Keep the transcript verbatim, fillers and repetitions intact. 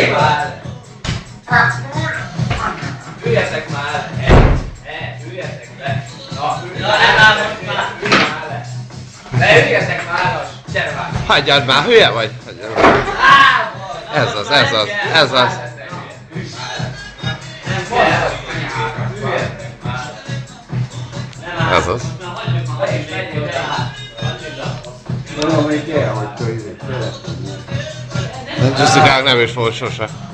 Üljetek már le! Üljetek le! Na, üljetek le! Leüljetek már, gyere már! Hagyjad már, hülye vagy? Ez az, ez az, ez az. Ez az. Nem csúszik át, nem is volt sose.